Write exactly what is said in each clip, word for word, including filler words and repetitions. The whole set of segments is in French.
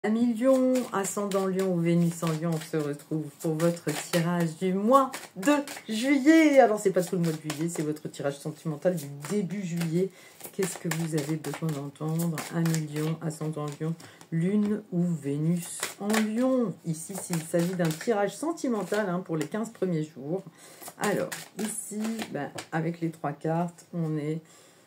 Amis Lion, ascendant Lion ou Vénus en Lion, on se retrouve pour votre tirage du mois de juillet. Alors, c'est pas tout le mois de juillet, c'est votre tirage sentimental du début juillet. Qu'est-ce que vous avez besoin d'entendre? Amis Lion, ascendant Lion, Lune ou Vénus en Lion. Ici, il s'agit d'un tirage sentimental hein, pour les quinze premiers jours. Alors, ici, ben, avec les trois cartes, on est...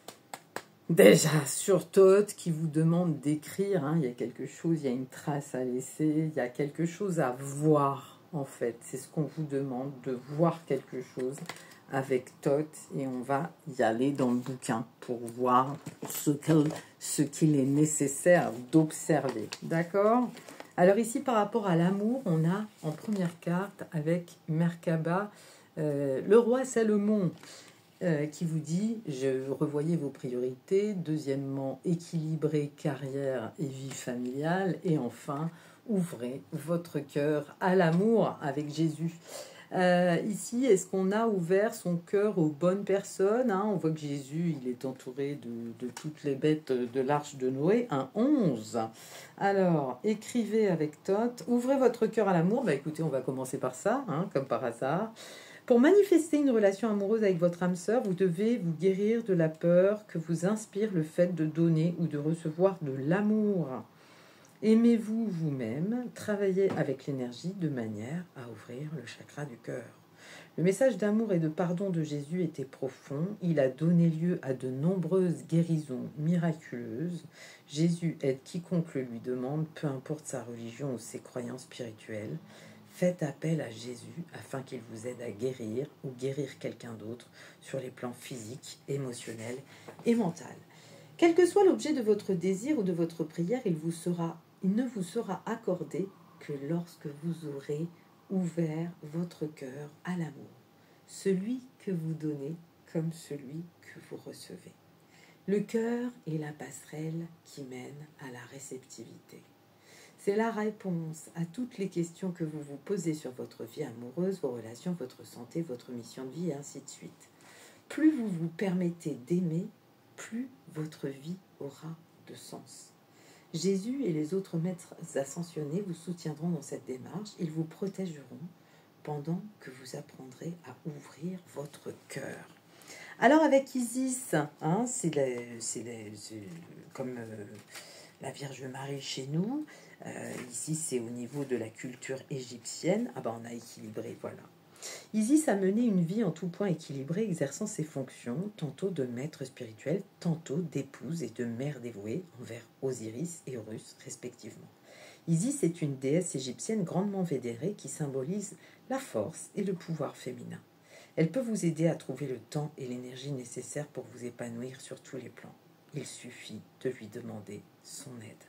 déjà, sur Thoth qui vous demande d'écrire, hein, il y a quelque chose, il y a une trace à laisser, il y a quelque chose à voir, en fait. C'est ce qu'on vous demande, de voir quelque chose avec Thoth. Et on va y aller dans le bouquin pour voir ce qu'il ce qu'il est nécessaire d'observer. D'accord? Alors ici, par rapport à l'amour, on a en première carte, avec Merkaba, euh, le roi Salomon. Euh, qui vous dit, je revoyais vos priorités, deuxièmement, équilibrer carrière et vie familiale, et enfin, ouvrez votre cœur à l'amour avec Jésus. Euh, ici, est-ce qu'on a ouvert son cœur aux bonnes personnes hein? On voit que Jésus, il est entouré de, de toutes les bêtes de l'arche de Noé, un onze. Alors, écrivez avec Thoth, ouvrez votre cœur à l'amour. Bah écoutez, on va commencer par ça, hein, comme par hasard. Pour manifester une relation amoureuse avec votre âme sœur, vous devez vous guérir de la peur que vous inspire le fait de donner ou de recevoir de l'amour. Aimez-vous vous-même, travaillez avec l'énergie de manière à ouvrir le chakra du cœur. Le message d'amour et de pardon de Jésus était profond. Il a donné lieu à de nombreuses guérisons miraculeuses. Jésus aide quiconque le lui demande, peu importe sa religion ou ses croyances spirituelles. Faites appel à Jésus afin qu'il vous aide à guérir ou guérir quelqu'un d'autre sur les plans physiques, émotionnels et mentaux. Quel que soit l'objet de votre désir ou de votre prière, il, vous sera, il ne vous sera accordé que lorsque vous aurez ouvert votre cœur à l'amour, celui que vous donnez comme celui que vous recevez. Le cœur est la passerelle qui mène à la réceptivité. C'est la réponse à toutes les questions que vous vous posez sur votre vie amoureuse, vos relations, votre santé, votre mission de vie, et ainsi de suite. Plus vous vous permettez d'aimer, plus votre vie aura de sens. Jésus et les autres maîtres ascensionnés vous soutiendront dans cette démarche. Ils vous protégeront pendant que vous apprendrez à ouvrir votre cœur. Alors avec Isis, hein, c'est comme euh, la Vierge Marie chez nous. Euh, ici, c'est au niveau de la culture égyptienne. Ah ben, on a équilibré, voilà. Isis a mené une vie en tout point équilibrée, exerçant ses fonctions, tantôt de maître spirituel, tantôt d'épouse et de mère dévouée envers Osiris et Horus, respectivement. Isis est une déesse égyptienne grandement vénérée qui symbolise la force et le pouvoir féminin. Elle peut vous aider à trouver le temps et l'énergie nécessaires pour vous épanouir sur tous les plans. Il suffit de lui demander son aide.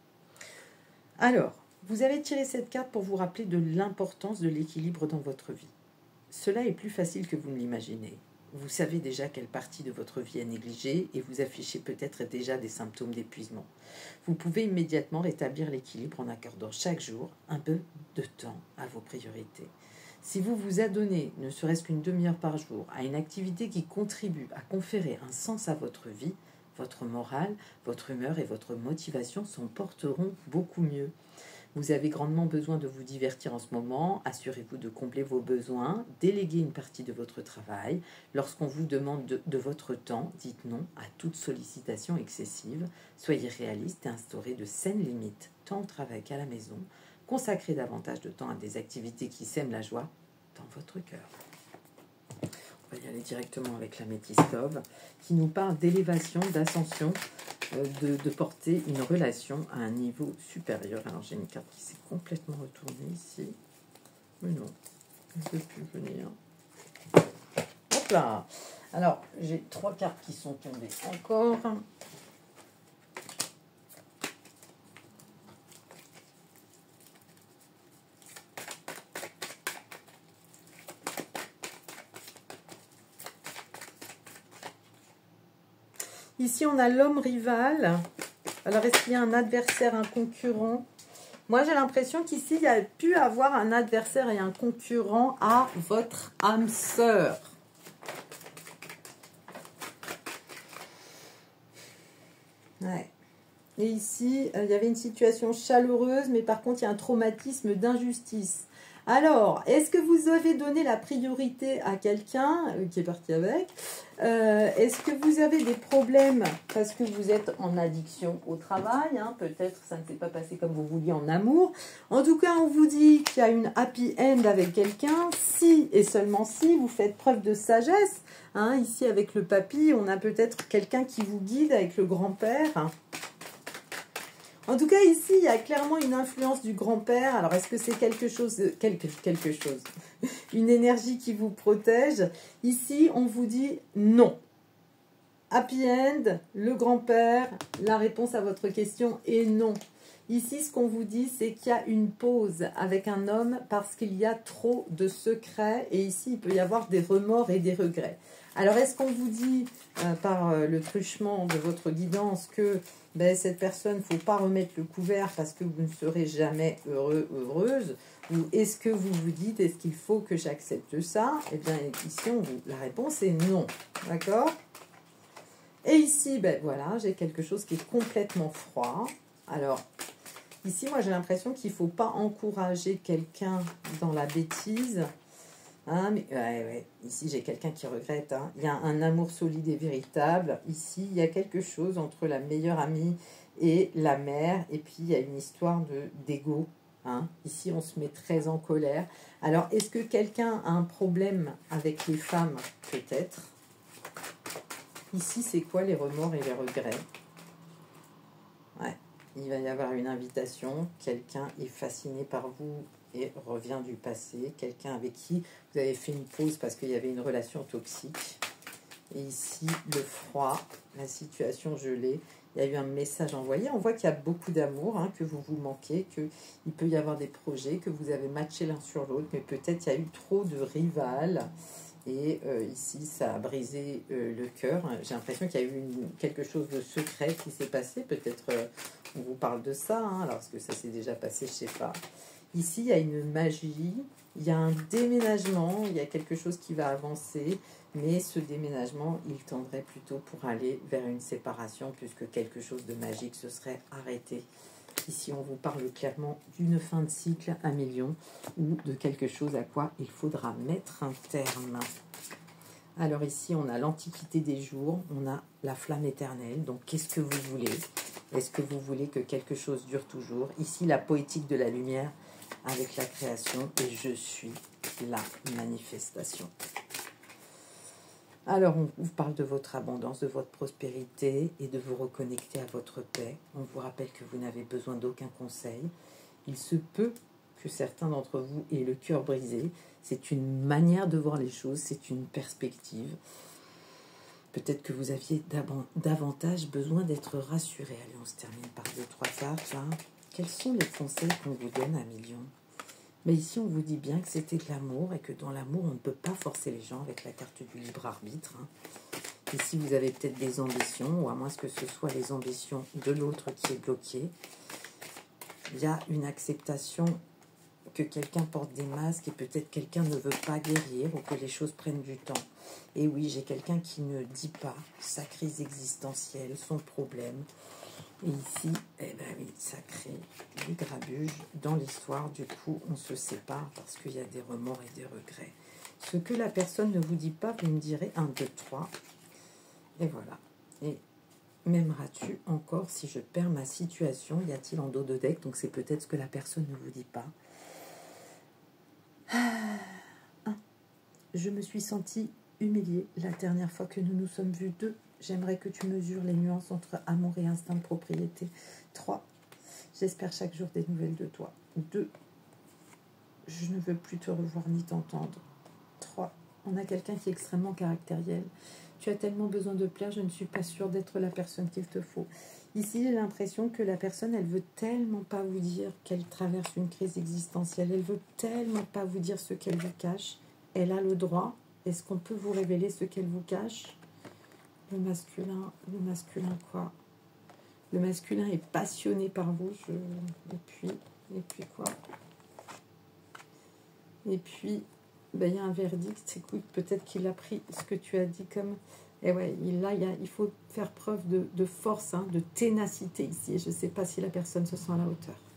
Alors, vous avez tiré cette carte pour vous rappeler de l'importance de l'équilibre dans votre vie. Cela est plus facile que vous ne l'imaginez. Vous savez déjà quelle partie de votre vie est négligée et vous affichez peut-être déjà des symptômes d'épuisement. Vous pouvez immédiatement rétablir l'équilibre en accordant chaque jour un peu de temps à vos priorités. Si vous vous adonnez, ne serait-ce qu'une demi-heure par jour, à une activité qui contribue à conférer un sens à votre vie, votre morale, votre humeur et votre motivation s'en porteront beaucoup mieux. Vous avez grandement besoin de vous divertir en ce moment. Assurez-vous de combler vos besoins. Déléguez une partie de votre travail. Lorsqu'on vous demande de, de votre temps, dites non à toute sollicitation excessive. Soyez réaliste et instaurez de saines limites, tant au travail qu'à la maison. Consacrez davantage de temps à des activités qui sèment la joie dans votre cœur. On va y aller directement avec la Métistove, qui nous parle d'élévation, d'ascension, euh, de, de porter une relation à un niveau supérieur. Alors j'ai une carte qui s'est complètement retournée ici. Mais non, elle ne veut plus venir. Hop là. Alors j'ai trois cartes qui sont tombées encore. Ici, on a l'homme rival. Alors, est-ce qu'il y a un adversaire, un concurrent? Moi, j'ai l'impression qu'ici, il y a pu avoir un adversaire et un concurrent à votre âme sœur. Ouais. Et ici, euh, il y avait une situation chaleureuse, mais par contre, il y a un traumatisme d'injustice. Alors, est-ce que vous avez donné la priorité à quelqu'un euh, qui est parti avec euh, Est-ce que vous avez des problèmes parce que vous êtes en addiction au travail, hein? Peut-être ça ne s'est pas passé comme vous vouliez en amour. En tout cas, on vous dit qu'il y a une happy end avec quelqu'un si et seulement si vous faites preuve de sagesse. Hein? Ici, avec le papy, on a peut-être quelqu'un qui vous guide avec le grand-père. En tout cas, ici, il y a clairement une influence du grand-père. Alors, est-ce que c'est quelque chose, de, quelque, quelque chose, une énergie qui vous protège? Ici, on vous dit non. Happy end, le grand-père, la réponse à votre question est non. Ici, ce qu'on vous dit, c'est qu'il y a une pause avec un homme parce qu'il y a trop de secrets. Et ici, il peut y avoir des remords et des regrets. Alors, est-ce qu'on vous dit, euh, par euh, le truchement de votre guidance, que ben, cette personne, il ne faut pas remettre le couvert parce que vous ne serez jamais heureux, heureuse? Ou est-ce que vous vous dites, est-ce qu'il faut que j'accepte ça? Eh bien, ici, on vous, la réponse est non. D'accord? Et ici, ben voilà, j'ai quelque chose qui est complètement froid. Alors, ici, moi, j'ai l'impression qu'il ne faut pas encourager quelqu'un dans la bêtise. Hein, mais, ouais, ouais. Ici, j'ai quelqu'un qui regrette. Hein. Il y a un amour solide et véritable. Ici, il y a quelque chose entre la meilleure amie et la mère. Et puis, il y a une histoire de d'ego. Hein. Ici, on se met très en colère. Alors, est-ce que quelqu'un a un problème avec les femmes? Peut-être. Ici, c'est quoi les remords et les regrets? Ouais. Il va y avoir une invitation. Quelqu'un est fasciné par vous et revient du passé. Quelqu'un avec qui vous avez fait une pause parce qu'il y avait une relation toxique. Et ici, le froid, la situation gelée. Il y a eu un message envoyé. On voit qu'il y a beaucoup d'amour, hein, que vous vous manquez, qu'il peut y avoir des projets, que vous avez matché l'un sur l'autre, mais peut-être il y a eu trop de rivales. Et euh, ici, ça a brisé euh, le cœur. J'ai l'impression qu'il y a eu une, quelque chose de secret qui s'est passé. Peut-être euh, on vous parle de ça, hein, alors que ça s'est déjà passé, je ne sais pas. Ici, il y a une magie, il y a un déménagement, il y a quelque chose qui va avancer. Mais ce déménagement, il tendrait plutôt pour aller vers une séparation puisque quelque chose de magique se serait arrêté. Ici, on vous parle clairement d'une fin de cycle à million ou de quelque chose à quoi il faudra mettre un terme. Alors ici, on a l'antiquité des jours, on a la flamme éternelle. Donc, qu'est-ce que vous voulez? Est-ce que vous voulez que quelque chose dure toujours? Ici, la poétique de la lumière avec la création et je suis la manifestation. Alors, on vous parle de votre abondance, de votre prospérité et de vous reconnecter à votre paix. On vous rappelle que vous n'avez besoin d'aucun conseil. Il se peut que certains d'entre vous aient le cœur brisé. C'est une manière de voir les choses, c'est une perspective. Peut-être que vous aviez davantage besoin d'être rassuré. Allez, on se termine par deux, trois cartes. Là. Quels sont les conseils qu'on vous donne à million? Mais ici, on vous dit bien que c'était de l'amour et que dans l'amour, on ne peut pas forcer les gens avec la carte du libre arbitre. Hein. Ici, vous avez peut-être des ambitions, ou à moins que ce soit les ambitions de l'autre qui est bloqué. Il y a une acceptation que quelqu'un porte des masques et peut-être quelqu'un ne veut pas guérir ou que les choses prennent du temps. Et oui, j'ai quelqu'un qui ne dit pas sa crise existentielle, son problème. Et ici, eh ben oui, ça crée du grabuge dans l'histoire. Du coup, on se sépare parce qu'il y a des remords et des regrets. Ce que la personne ne vous dit pas, vous me direz un, deux, trois. Et voilà. Et m'aimeras-tu encore si je perds ma situation? Y a-t-il en dos de deck? Donc c'est peut-être ce que la personne ne vous dit pas. Un. Je me suis sentie humiliée la dernière fois que nous nous sommes vus. Deux. J'aimerais que tu mesures les nuances entre amour et instinct de propriété. trois. J'espère chaque jour des nouvelles de toi. deux. Je ne veux plus te revoir ni t'entendre. trois. On a quelqu'un qui est extrêmement caractériel. Tu as tellement besoin de plaire, je ne suis pas sûre d'être la personne qu'il te faut. Ici, j'ai l'impression que la personne, elle veut tellement pas vous dire qu'elle traverse une crise existentielle. Elle veut tellement pas vous dire ce qu'elle vous cache. Elle a le droit. Est-ce qu'on peut vous révéler ce qu'elle vous cache? Le masculin, le masculin quoi? Le masculin est passionné par vous. Je... Et puis, et puis quoi? Et puis, ben, y a un verdict. Écoute, peut-être qu'il a pris ce que tu as dit comme Et ouais, il, là, il, y a, il faut faire preuve de, de force, hein, de ténacité ici. Et je ne sais pas si la personne se sent à la hauteur.